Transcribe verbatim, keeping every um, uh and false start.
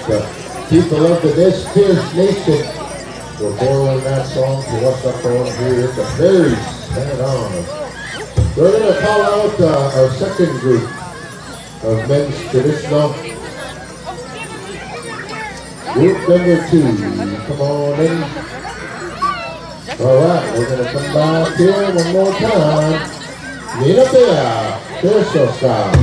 the people of the Nez Perce Nation were borrowing that song to what's up on here at the Fairies. Hang on. We're going to call out uh, our second group of men's traditional. Group number two, come on in. All right, we're going to come back here one more time. Nina Bea, Perso style.